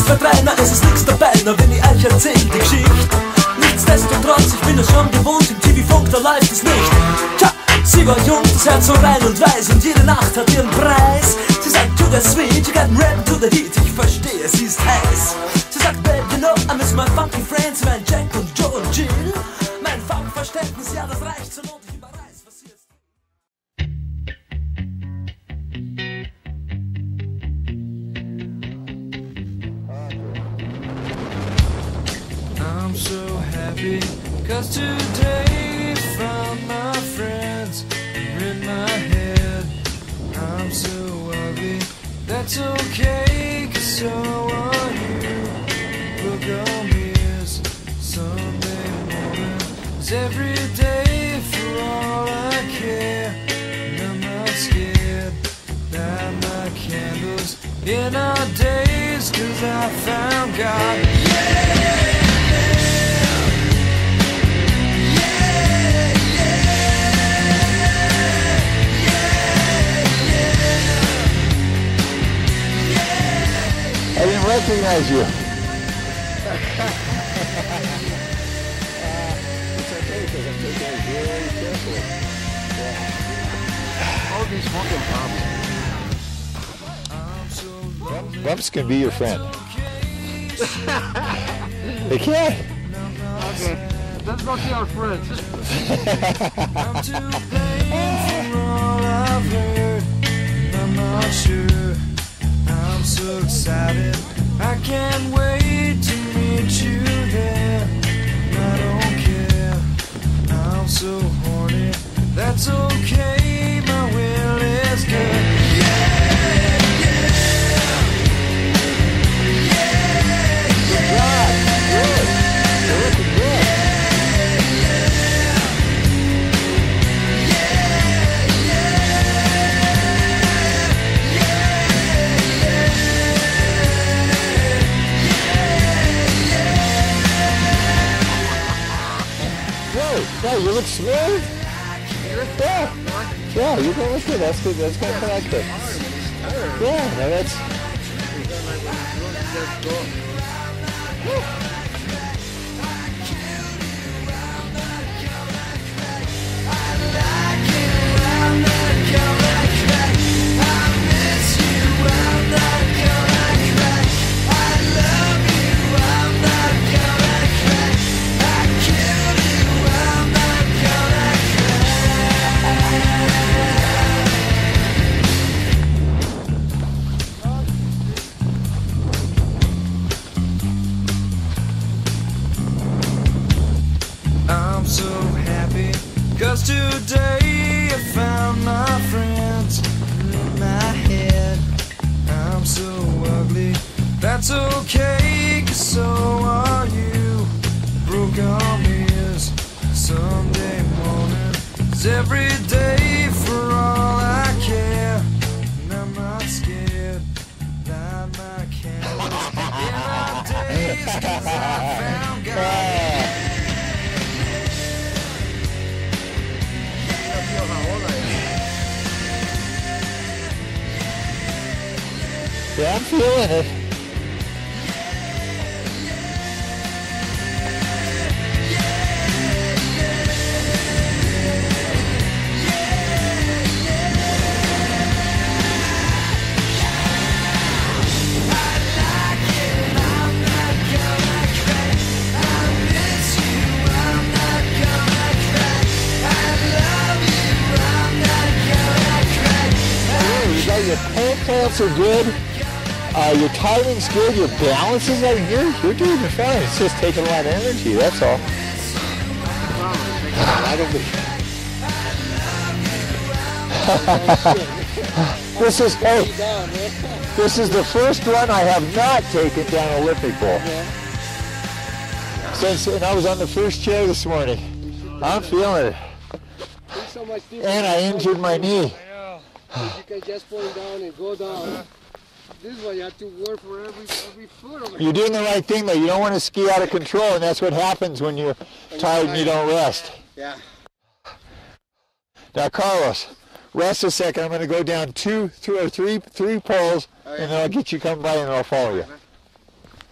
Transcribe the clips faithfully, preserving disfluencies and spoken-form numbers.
verdrehen, nein, es ist nichts dabei, nur wenn ich euch erzähl die Geschichte. Nichtsdestotrotz, ich bin es schon gewohnt, im T V-Funk, da läuft es nicht. Tja, sie war jung, das Herz so rein und weiß, und jede Nacht hat ihren Preis. Sie sagt, to the sweet, you got rap to the heat, ich verstehe, sie ist heiß. Sie sagt, babe, you know, I miss my funky friends, mein Jack und Joe und Jill. Mein Funkverständnis, ja, das reicht zur Not, ich überreiß, was hier ist. I'm so happy, cause today found my friends in my head. I'm so ugly, that's okay, cause so are you. Look on me as Sunday morning, it's every day for all I care. And I'm not scared, light my candles in our days, cause I found God. Yeah! I didn't recognize you. uh, it's okay because I'm taking it very carefully. Yeah. All these fucking problems. Bumps can be your friend. They can. Okay, let's go see our friends. I'm too plain for all I've heard. I'm not sure. I'm so excited, I can't wait to meet you there. I don't care, I'm so horny, that's okay, my will is good. Yeah, yeah, yeah, yeah, Good. You're looking good. Yeah, you look smooth. Yeah, yeah, you don't look good. That's good. That's gonna come out good. Yeah, no, that's. so happy, cause today I found my friends in my head. I'm so ugly, that's okay, cause so are you. Broke arm is Sunday morning, it's every day for all I care. And I'm not scared, light my candles in our days, cause I found God. Yeah, I'm feeling it. Your pole plants are good, uh, your timing's good, your balance is like, you're, you're doing fine. It's just taking a lot of energy, that's all. This is, hey, this is the first run I have not taken down Olympic Bowl. Since, and I was on the first chair this morning. I'm feeling it. And I injured my knee. You can just fall down and go down. This is why you have to work for every every foot of it. You're doing the right thing though. You don't want to ski out of control, and that's what happens when you're tired and you don't rest. Yeah. Now, Carlos, rest a second. I'm going to go down two, two or three, three poles, and then I'll get you come by and I'll follow you.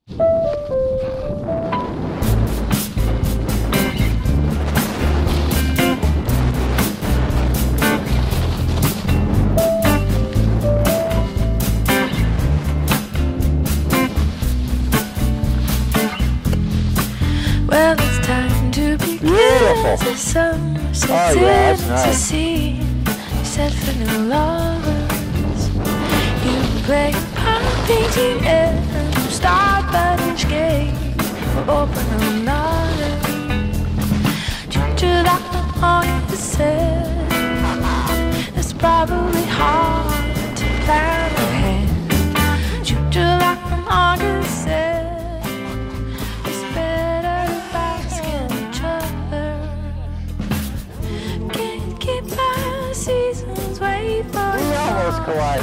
Well, it's time to begin. Beautiful. The summer sets Oh, yeah, in that's to nice. scene. You set for new lovers. You play a part painting and start by each gate. Open another. Ginger that August said. It's probably hard to plan ahead. Ginger that August said. Seasons wait for We almost collide.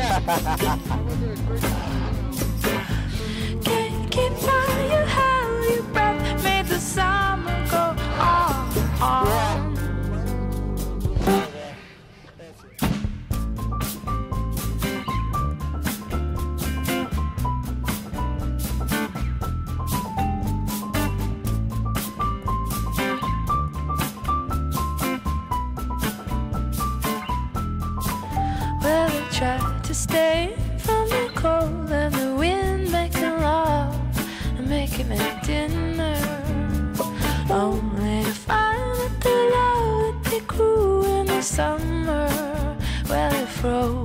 Can't keep fire, held your breath, made the summer go on and on. Well, I tried to stay from the cold and the wind, making love and making it dinner, only to find that the love that they grew in the summer, well, it froze.